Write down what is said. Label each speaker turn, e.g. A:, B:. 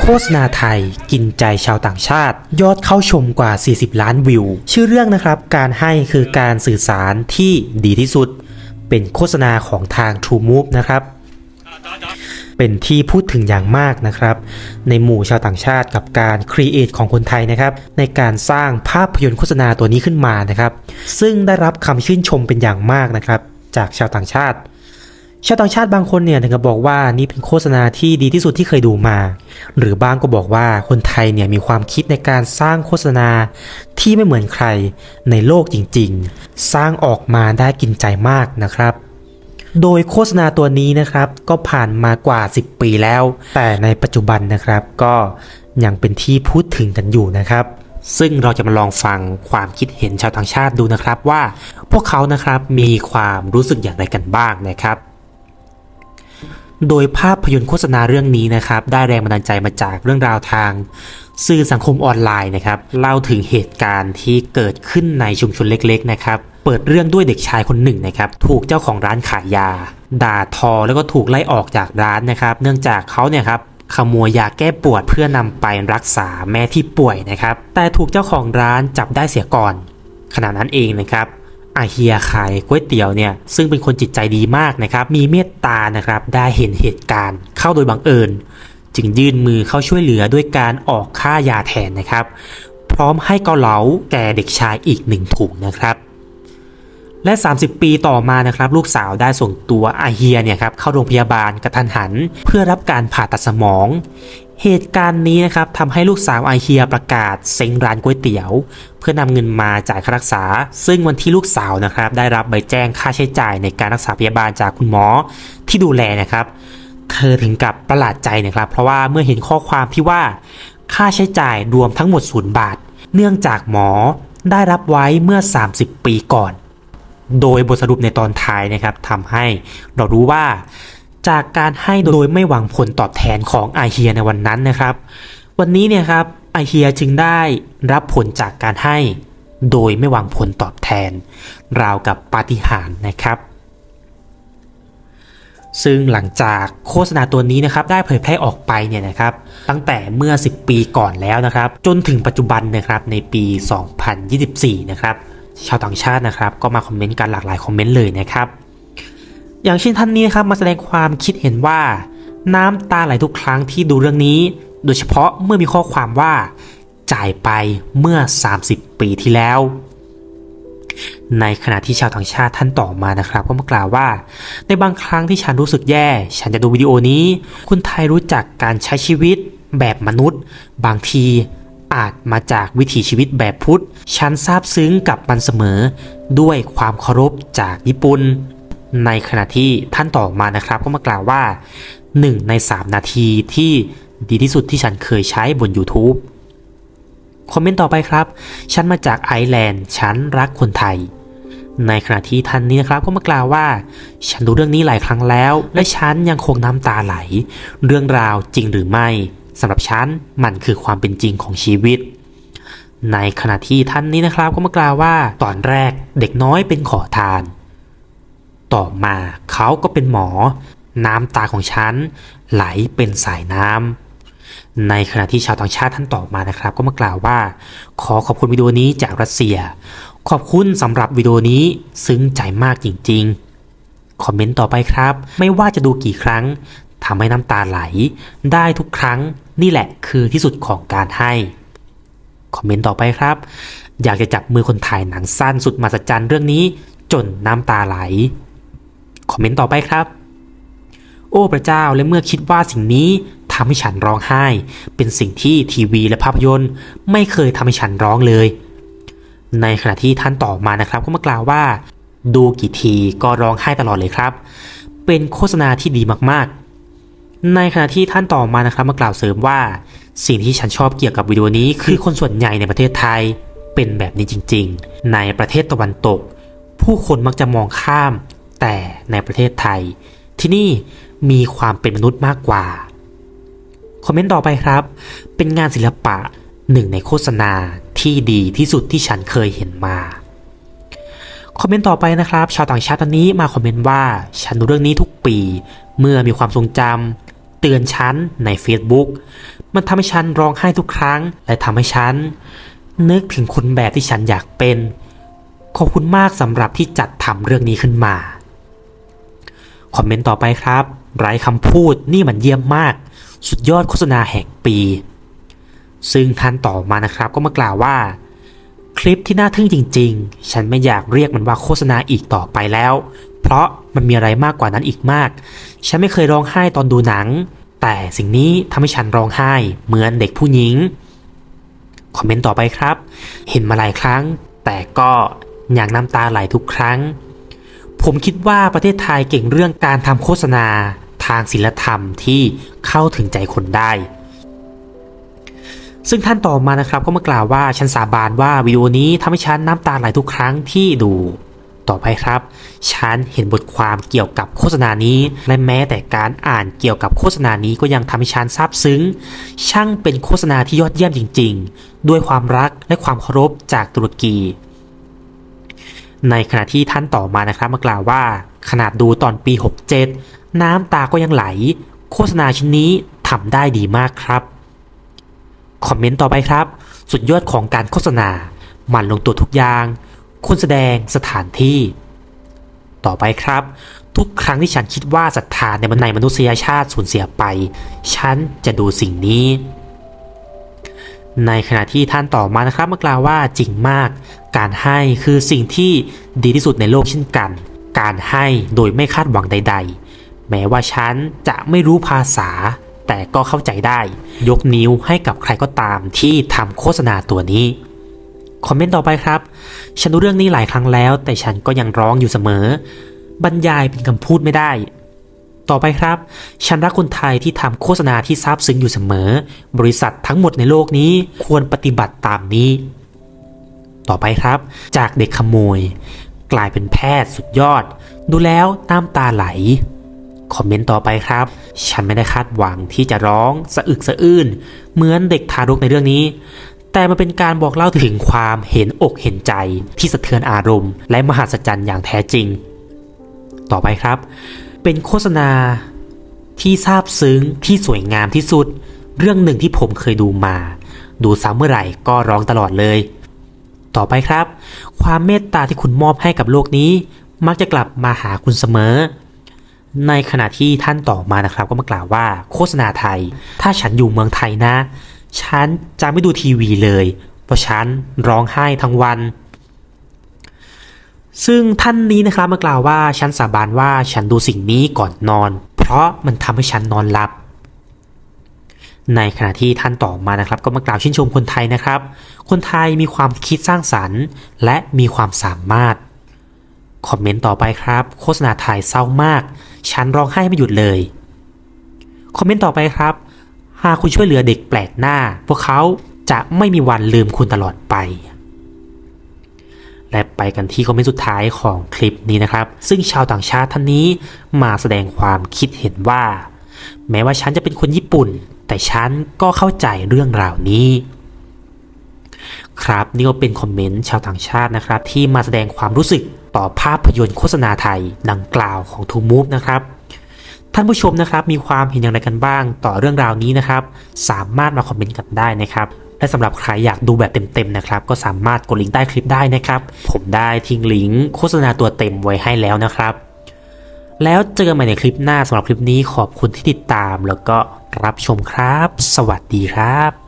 A: ฆษณาไทยกินใจชาวต่างชาติยอดเข้าชมกว่า40ล้านวิวชื่อเรื่องนะครับการให้คือการสื่อสารที่ดีที่สุดเป็นโฆษณาของทาง True Move นะครับเป็นที่พูดถึงอย่างมากนะครับในหมู่ชาวต่างชาติกับการครีเอทของคนไทยนะครับในการสร้างภาพยนตร์โฆษณาตัวนี้ขึ้นมานะครับซึ่งได้รับคำชื่นชมเป็นอย่างมากนะครับจากชาวต่างชาติบางคนเนี่ยถึงกับบอกว่านี่เป็นโฆษณาที่ดีที่สุดที่เคยดูมาหรือบางก็บอกว่าคนไทยเนี่ยมีความคิดในการสร้างโฆษณาที่ไม่เหมือนใครในโลกจริงๆสร้างออกมาได้กินใจมากนะครับโดยโฆษณาตัวนี้นะครับก็ผ่านมากว่า10ปีแล้วแต่ในปัจจุบันนะครับก็ยังเป็นที่พูดถึงกันอยู่นะครับซึ่งเราจะมาลองฟังความคิดเห็นชาวต่างชาติดูนะครับว่าพวกเขานะครับมีความรู้สึกอย่างไรกันบ้างนะครับโดยภาพยนตร์โฆษณาเรื่องนี้นะครับได้แรงบันดาลใจมาจากเรื่องราวทางสื่อสังคมออนไลน์นะครับเล่าถึงเหตุการณ์ที่เกิดขึ้นในชุมชนเล็กๆนะครับเปิดเรื่องด้วยเด็กชายคนหนึ่งนะครับถูกเจ้าของร้านขายยาด่าทอแล้วก็ถูกไล่ออกจากร้านนะครับเนื่องจากเขาเนี่ยครับขโมยยาแก้ปวดเพื่อนำไปรักษาแม่ที่ป่วยนะครับแต่ถูกเจ้าของร้านจับได้เสียก่อนขณะนั้นเองนะครับอาเฮียขายก๋วยเตี๋ยวเนี่ยซึ่งเป็นคนจิตใจดีมากนะครับมีเมตตานะครับได้เห็นเหตุการณ์เข้าโดยบังเอิญจึงยื่นมือเข้าช่วยเหลือด้วยการออกค่ายาแทนนะครับพร้อมให้เกาเหลาแก่เด็กชายอีก1ถุงนะครับและ30ปีต่อมานะครับลูกสาวได้ส่งตัวอาเฮียเนี่ยครับเข้าโรงพยาบาลกระทันหันเพื่อรับการผ่าตัดสมองเหตุการณ์นี้นะครับทำให้ลูกสาวอาเฮียประกาศเซ็งร้านก๋วยเตี๋ยวเพื่อนำเงินมาจ่ายค่ารักษาซึ่งวันที่ลูกสาวนะครับได้รับใบแจ้งค่าใช้จ่ายในการรักษาพยาบาลจากคุณหมอที่ดูแลนะครับเธอถึงกับประหลาดใจนะครับเพราะว่าเมื่อเห็นข้อความที่ว่าค่าใช้จ่ายรวมทั้งหมด0 บาทเนื่องจากหมอได้รับไว้เมื่อ30ปีก่อนโดยบทสรุปในตอนท้ายนะครับทำให้เรารู้ว่าจากการให้โดยไม่หวังผลตอบแทนของอาเฮียในวันนั้นนะครับวันนี้เนี่ยครับอาเฮียจึงได้รับผลจากการให้โดยไม่หวังผลตอบแทนราวกับปาฏิหาริย์นะครับซึ่งหลังจากโฆษณาตัวนี้นะครับได้เผยแพร่ออกไปเนี่ยนะครับตั้งแต่เมื่อ10ปีก่อนแล้วนะครับจนถึงปัจจุบันนะครับในปี2024นะครับชาวต่างชาตินะครับก็มาคอมเมนต์กันหลากหลายคอมเมนต์เลยนะครับอย่างเช่นท่านนี้นะครับมาแสดงความคิดเห็นว่าน้ำตาไหลทุกครั้งที่ดูเรื่องนี้โดยเฉพาะเมื่อมีข้อความว่าจ่ายไปเมื่อ30ปีที่แล้วในขณะที่ชาวต่างชาติท่านต่อมานะครับก็มากล่าวว่าในบางครั้งที่ฉันรู้สึกแย่ฉันจะดูวิดีโอนี้คนไทยรู้จักการใช้ชีวิตแบบมนุษย์บางทีอาจมาจากวิถีชีวิตแบบพุทธฉันซาบซึ้งกับมันเสมอด้วยความเคารพจากญี่ปุ่นในขณะที่ท่านต่อมานะครับก็มากล่าวว่า1 ใน 3 นาทีที่ดีที่สุดที่ฉันเคยใช้บน YouTube คอมเมนต์ต่อไปครับฉันมาจากไอร์แลนด์ฉันรักคนไทยในขณะที่ท่านนี้นะครับก็มากล่าวว่าฉันดูเรื่องนี้หลายครั้งแล้วและฉันยังคงน้ำตาไหลเรื่องราวจริงหรือไม่สำหรับฉันมันคือความเป็นจริงของชีวิตในขณะที่ท่านนี้นะครับก็มากล่าวว่าตอนแรกเด็กน้อยเป็นขอทานต่อมาเขาก็เป็นหมอน้ำตาของฉันไหลเป็นสายน้ำในขณะที่ชาวต่างชาติท่านต่อมานะครับก็มากล่าวว่าขอขอบคุณวิดีโอนี้จากรัสเซียขอบคุณสำหรับวิดีโอนี้ซึ้งใจมากจริงๆคอมเมนต์ต่อไปครับไม่ว่าจะดูกี่ครั้งทำให้น้ำตาไหลได้ทุกครั้งนี่แหละคือที่สุดของการให้คอมเมนต์ต่อไปครับอยากจะจับมือคนถ่ายหนังสั้นสุดมหัศจรรย์เรื่องนี้จนน้ำตาไหลคอมเมนต์ต่อไปครับโอ้พระเจ้าและเมื่อคิดว่าสิ่งนี้ทำให้ฉันร้องไห้เป็นสิ่งที่ทีวีและภาพยนตร์ไม่เคยทำให้ฉันร้องเลยในขณะที่ท่านต่อมานะครับก็มากล่าวว่าดูกี่ทีก็ร้องไห้ตลอดเลยครับเป็นโฆษณาที่ดีมากๆในขณะที่ท่านต่อมานะครับมากล่าวเสริมว่าสิ่งที่ฉันชอบเกี่ยวกับวิดีโอนี้คือคนส่วนใหญ่ในประเทศไทยเป็นแบบนี้จริงๆในประเทศตะวันตกผู้คนมักจะมองข้ามแต่ในประเทศไทยที่นี่มีความเป็นมนุษย์มากกว่าคอมเมนต์ต่อไปครับเป็นงานศิลปะ1 ในโฆษณาที่ดีที่สุดที่ฉันเคยเห็นมาคอมเมนต์ต่อไปนะครับชาวต่างชาติท่านนี้มาคอมเมนต์ว่าฉันดูเรื่องนี้ทุกปีเมื่อมีความทรงจเตือนฉันใน Facebook มันทำให้ฉันร้องไห้ทุกครั้งและทำให้ฉันนึกถึงคนแบบที่ฉันอยากเป็นขอบคุณมากสำหรับที่จัดทำเรื่องนี้ขึ้นมาคอมเมนต์ต่อไปครับไร้คำพูดนี่มันเยี่ยมมากสุดยอดโฆษณาแห่งปีซึ่งท่านต่อมานะครับก็มากล่าวว่าคลิปที่น่าทึ่งจริงๆฉันไม่อยากเรียกมันว่าโฆษณาอีกต่อไปแล้วเพราะมันมีอะไรมากกว่านั้นอีกมากฉันไม่เคยร้องไห้ตอนดูหนังแต่สิ่งนี้ทำให้ฉันร้องไห้เหมือนเด็กผู้หญิงคอมเมนต์ต่อไปครับเห็นมาหลายครั้งแต่ก็ยังน้ำตาไหลทุกครั้งผมคิดว่าประเทศไทยเก่งเรื่องการทำโฆษณาทางศีลธรรมที่เข้าถึงใจคนได้ซึ่งท่านต่อมานะครับก็มากล่าวว่าฉันสาบานว่าวิดีโอนี้ทำให้ฉันน้ำตาไหลทุกครั้งที่ดูต่อไปครับฉันเห็นบทความเกี่ยวกับโฆษณานี้และแม้แต่การอ่านเกี่ยวกับโฆษณานี้ก็ยังทำให้ฉันซาบซึ้งช่างเป็นโฆษณาที่ยอดเยี่ยมจริงๆด้วยความรักและความเคารพจากตุรกีในขณะที่ท่านต่อมานะครับมากล่าวว่าขนาดดูตอนปี67น้ำตาก็ยังไหลโฆษณาชิ้นนี้ทำได้ดีมากครับคอมเมนต์ต่อไปครับสุดยอดของการโฆษณามันลงตัวทุกอย่างคนแสดงสถานที่ต่อไปครับทุกครั้งที่ฉันคิดว่าศรัทธาในมนุษยชาติสูญเสียไปฉันจะดูสิ่งนี้ในขณะที่ท่านต่อมานะครับมากล่าวว่าจริงมากการให้คือสิ่งที่ดีที่สุดในโลกเช่นกันการให้โดยไม่คาดหวังใดๆแม้ว่าฉันจะไม่รู้ภาษาแต่ก็เข้าใจได้ยกนิ้วให้กับใครก็ตามที่ทำโฆษณาตัวนี้คอมเมนต์ต่อไปครับฉันดูเรื่องนี้หลายครั้งแล้วแต่ฉันก็ยังร้องอยู่เสมอบรรยายเป็นคำพูดไม่ได้ต่อไปครับฉันรักคนไทยที่ทำโฆษณาที่ซาบซึ้งอยู่เสมอบริษัททั้งหมดในโลกนี้ควรปฏิบัติตามนี้ต่อไปครับจากเด็กขโมยกลายเป็นแพทย์สุดยอดดูแล้วน้ำตาไหลคอมเมนต์ต่อไปครับฉันไม่ได้คาดหวังที่จะร้องสะอึกสะอื้นเหมือนเด็กทารกในเรื่องนี้แต่มันเป็นการบอกเล่าถึงความเห็นอกเห็นใจที่สะเทือนอารมณ์และมหัศจรรย์อย่างแท้จริงต่อไปครับเป็นโฆษณาที่ซาบซึ้งที่สวยงามที่สุดเรื่องหนึ่งที่ผมเคยดูมาดูซ้ำเมื่อไหร่ก็ร้องตลอดเลยต่อไปครับความเมตตาที่คุณมอบให้กับโลกนี้มักจะกลับมาหาคุณเสมอในขณะที่ท่านต่อมานะครับก็มากล่าวว่าโฆษณาไทยถ้าฉันอยู่เมืองไทยนะฉันจะไม่ดูทีวีเลยเพราะฉันร้องไห้ทั้งวันซึ่งท่านนี้นะครับมากล่าวว่าฉันสาบานว่าฉันดูสิ่งนี้ก่อนนอนเพราะมันทำให้ฉันนอนหลับในขณะที่ท่านต่อมานะครับก็มากล่าวชื่นชมคนไทยนะครับคนไทยมีความคิดสร้างสรรค์และมีความสามารถคอมเมนต์ต่อไปครับโฆษณาไทยเศร้ามากฉันร้องไห้ไม่หยุดเลยคอมเมนต์ต่อไปครับหากคุณช่วยเหลือเด็กแปลกหน้าพวกเขาจะไม่มีวันลืมคุณตลอดไปและไปกันที่คอมเมนต์สุดท้ายของคลิปนี้นะครับซึ่งชาวต่างชาติท่านนี้มาแสดงความคิดเห็นว่าแม้ว่าฉันจะเป็นคนญี่ปุ่นแต่ฉันก็เข้าใจเรื่องราวนี้ครับนี่ก็เป็นคอมเมนต์ชาวต่างชาตินะครับที่มาแสดงความรู้สึกต่อภาพยนตร์โฆษณาไทยดังกล่าวของ TrueMove นะครับท่านผู้ชมนะครับมีความเห็นอย่างไรกันบ้างต่อเรื่องราวนี้นะครับสามารถมาคอมเมนต์กันได้นะครับและสำหรับใครอยากดูแบบเต็มๆนะครับก็สามารถกดลิงก์ใต้คลิปได้นะครับผมได้ทิ้งลิงก์โฆษณาตัวเต็มไว้ให้แล้วนะครับแล้วเจอกันใหม่ในคลิปหน้าสำหรับคลิปนี้ขอบคุณที่ติดตามแล้วก็รับชมครับสวัสดีครับ